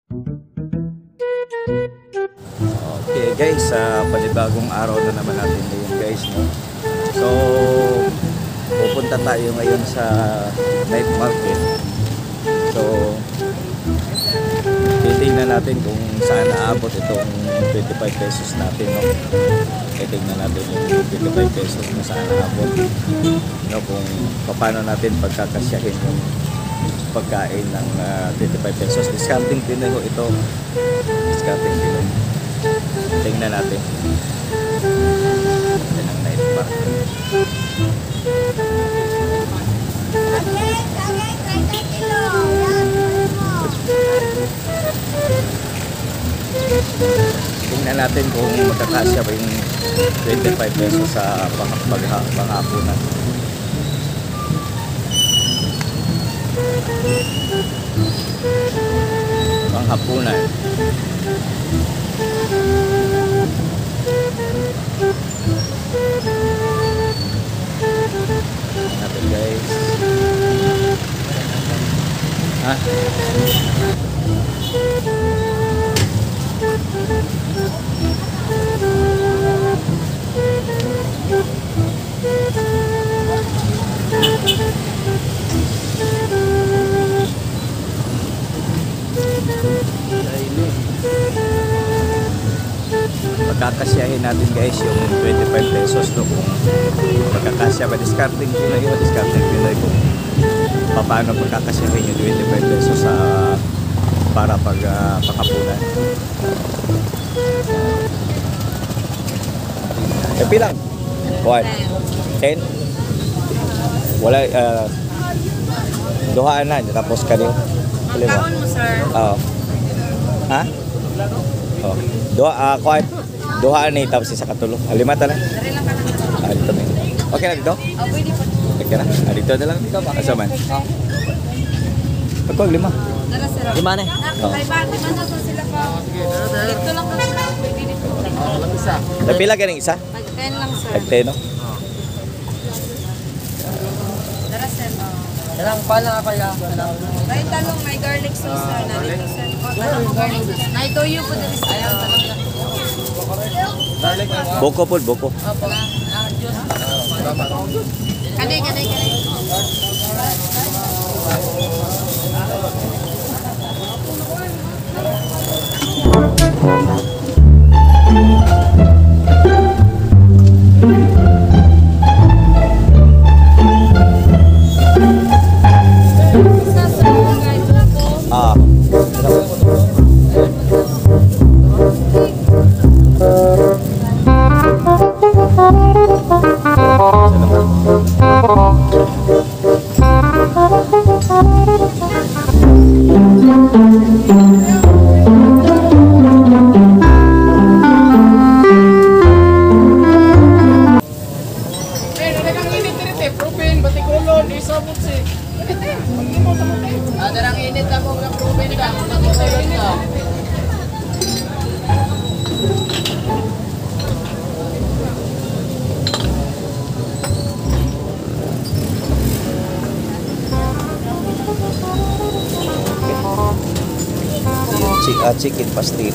Okay guys, panibagong araw na naman natin ngayon guys, no? So, pupunta tayo ngayon sa night market. So, titingnan natin kung saan naabot itong 25 pesos natin, no? Titingnan natin yung 25 pesos kung saan naabot, no? Kung paano natin pagkakasyahin yung pagkain ng 25 pesos. Discounting din ito. Discounting din. Tingnan natin. Yan ang night market. Tingnan natin kung magkakasya ba yung 25 pesos sa panghapunan. Panghapunan. Natin guys. Ha? Pagkakasyahin natin guys yung 25 pesos, no? Kung magkakasya ba, discarding Pinoy o discarding Pinoy, kung paano pagkakasyahin yung 25 pesos sa para paghapunan. Pilang? 1 10 wala, duhaan na tapos kanil Magkaon mo, sir. Oo. Ha? Oh. Duhaan ni tapos isa katulo. Alimata na. Dari lang ka lang. Dito na. Okay na dito? Oh, pwede po. Okay na. Dito na lang dito. Asa man? Pagkog 5. Dala, sir. 5 na. Oh. Kay ba, di ba na sila pa? Dito lang ka sila. Pwede dito. Lang isa. Napila ganing isa? Pag-10 lang, sir. Pag-10, no? Dala, sir. Ilang pala nga kaya? May talong, may garlic sauce, sir. Nalito, sir. Talong mo garlic. Naitoyo po dali, sir. Ayaw, talong lang. Boko po, boko. Opo. Diyos. Kanay. Ah. Darang init ako ng proven ka. Patikulon ka. Chicken pastil.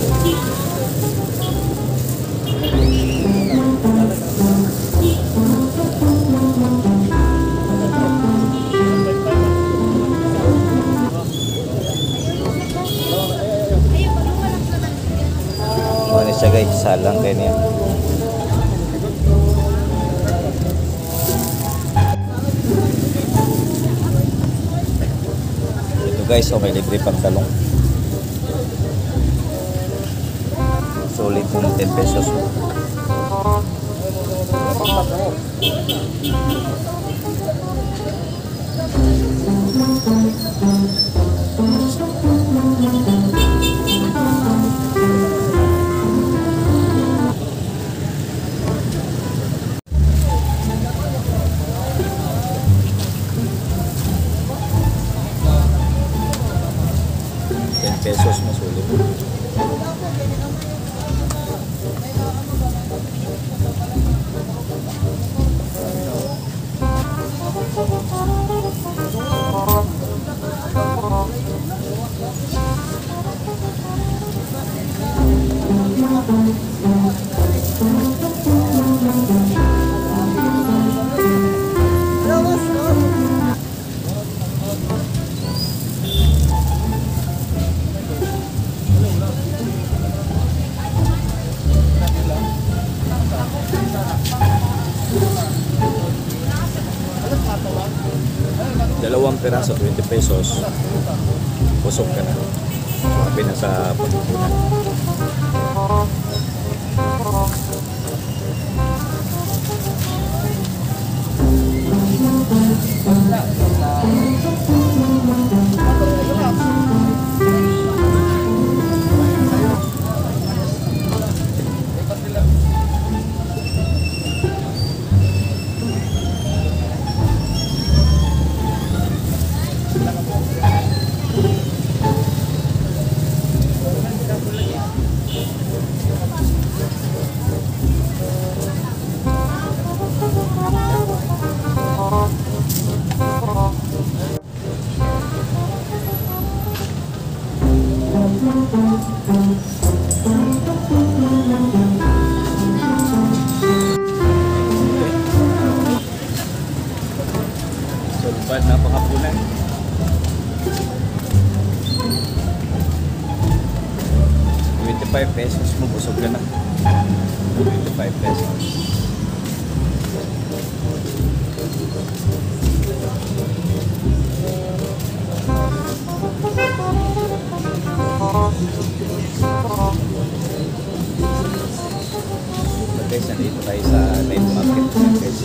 Ano siya guys, salang kayo niya. Ito guys, may libre pang talong. Solid kung 10 pesos. Pesos masulit. Dalawang piraso, 20 pesos. Busog ka na. Sabi na sa pagkukunan. Sulpan, napakapunan. ₱25 mo, busog ka na. 25 pesos. Guys, nandito tayo sa night market guys.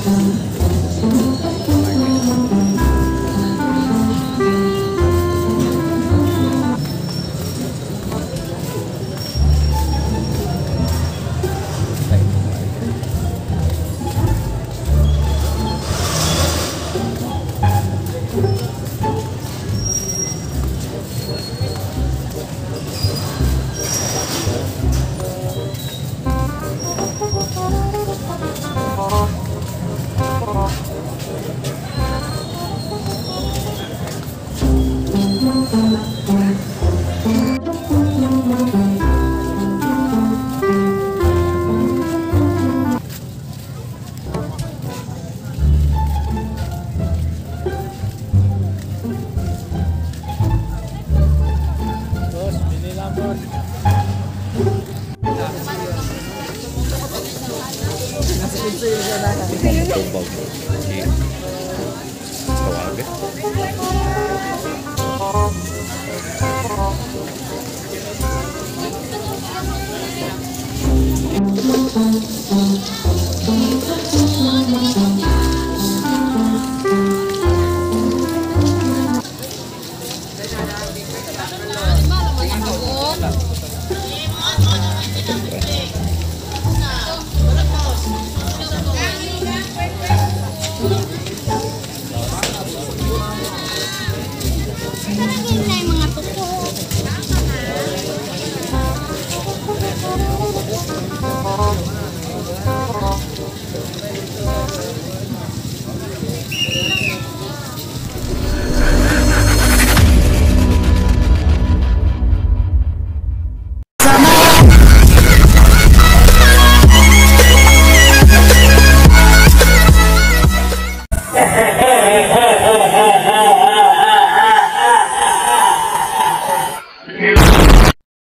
Tubag. Okay. Tawag.